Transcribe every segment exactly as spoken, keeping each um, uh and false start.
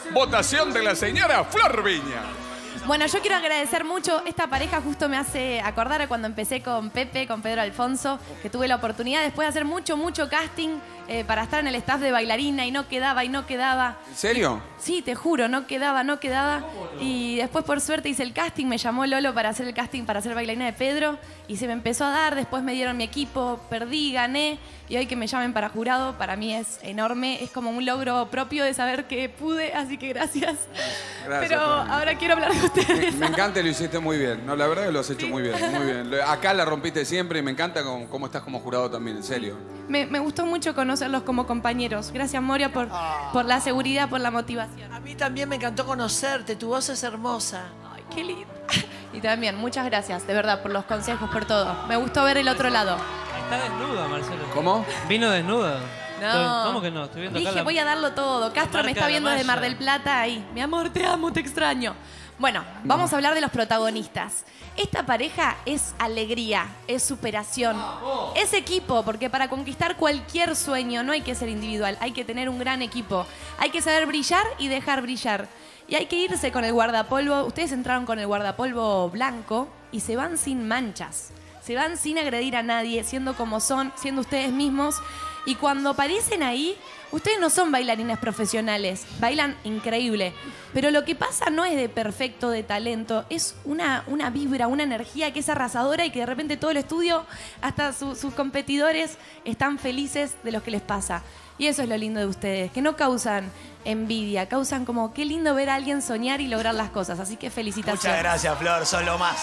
votación de la señora Flor Viña. Bueno, yo quiero agradecer mucho. Esta pareja justo me hace acordar a cuando empecé con Pepe, con Pedro Alfonso, que tuve la oportunidad después de hacer mucho, mucho casting eh, para estar en el staff de bailarina y no quedaba, y no quedaba. ¿En serio? Y, sí, te juro, no quedaba, no quedaba. Y después, por suerte, hice el casting. Me llamó Lolo para hacer el casting para ser bailarina de Pedro y se me empezó a dar. Después me dieron mi equipo, perdí, gané. Y hoy que me llamen para jurado, para mí es enorme. Es como un logro propio de saber que pude, así que gracias. Gracias. Pero ahora quiero hablar de ustedes. Me, me encanta y lo hiciste muy bien. No, la verdad que lo has hecho muy bien, muy bien. Acá la rompiste siempre y me encanta cómo, cómo estás como jurado también, en serio. Me, me gustó mucho conocerlos como compañeros. Gracias, Moria, por, Oh. por la seguridad, por la motivación. A mí también me encantó conocerte, tu voz es hermosa. Ay, qué lindo. Y también, muchas gracias, de verdad, por los consejos, por todo. Me gustó ver el otro lado. Está desnuda, Marcelo. ¿Cómo? Vino desnuda. No. ¿Cómo que no? Estoy viendo acá Dije, la... voy a darlo todo. Castro me marca está de la viendo desde Mar malla. del Plata ahí. Mi amor, te amo, te extraño. Bueno, vamos a hablar de los protagonistas. Esta pareja es alegría, es superación, es equipo, porque para conquistar cualquier sueño no hay que ser individual, hay que tener un gran equipo. Hay que saber brillar y dejar brillar. Y hay que irse con el guardapolvo. Ustedes entraron con el guardapolvo blanco y se van sin manchas. Se van sin agredir a nadie, siendo como son, siendo ustedes mismos. Y cuando aparecen ahí, ustedes no son bailarines profesionales, bailan increíble. Pero lo que pasa no es de perfecto, de talento, es una, una vibra, una energía que es arrasadora y que de repente todo el estudio, hasta su- sus competidores, están felices de lo que les pasa. Y eso es lo lindo de ustedes, que no causan envidia, causan como qué lindo ver a alguien soñar y lograr las cosas. Así que felicitaciones. Muchas gracias, Flor, sos lo más.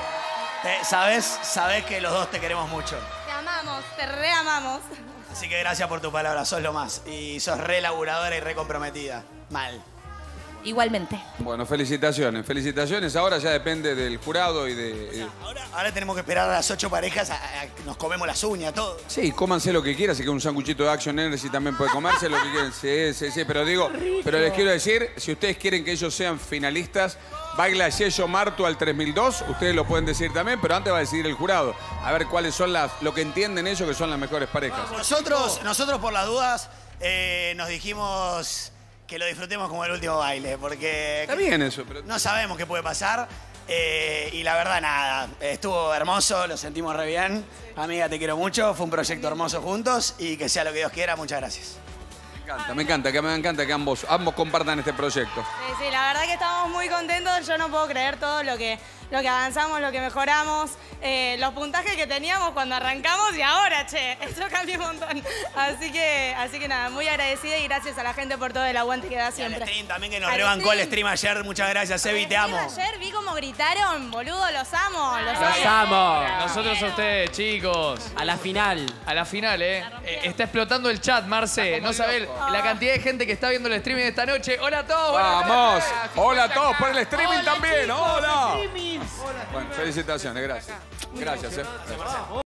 Eh, ¿Sabes? Sabes que los dos te queremos mucho. Te amamos, te reamamos. Así que gracias por tu palabra, sos lo más. Y sos re laburadora y re comprometida. Mal. Igualmente. Bueno, felicitaciones, felicitaciones. Ahora ya depende del jurado y de... eh, Ahora, ahora tenemos que esperar a las ocho parejas, a- a- nos comemos las uñas, todo. Sí, cómanse lo que quieran, así que un sanguchito de Action Energy también puede comerse lo que quieran. Sí, sí, sí, pero digo, pero les quiero decir, si ustedes quieren que ellos sean finalistas, baila Yello Marto al tres mil dos, ustedes lo pueden decir también, pero antes va a decidir el jurado. A ver cuáles son las, lo que entienden ellos que son las mejores parejas. Nosotros, nosotros por las dudas, eh, nos dijimos que lo disfrutemos como el último baile, porque Está bien eso, pero... no sabemos qué puede pasar. eh, y la verdad, nada, estuvo hermoso, lo sentimos re bien. Amiga, te quiero mucho, fue un proyecto hermoso juntos y que sea lo que Dios quiera. Muchas gracias. Me encanta, me encanta, que me encanta que ambos, ambos compartan este proyecto. Sí, sí, la verdad que estamos muy contentos. Yo no puedo creer todo lo que, lo que avanzamos, lo que mejoramos, eh, los puntajes que teníamos cuando arrancamos y ahora, che, eso cambió un montón. Así que, así que nada, muy agradecida y gracias a la gente por todo el aguante que da Y al siempre. stream también que nos Al rebancó el stream. stream ayer. Muchas gracias, Evi, te amo. Ayer vi como gritaron, boludo, los amo, los Los amo. amo. Nosotros a ustedes, chicos. A la final. A la final, ¿eh? Eh, Está explotando el chat, Marce. No sabés la cantidad de gente que está viendo el streaming de esta noche. Hola a todos. buenas Vamos, noches. hola a todos por el streaming Hola, también, chicos, hola. streaming. Bueno, felicitaciones, gracias. Gracias, eh.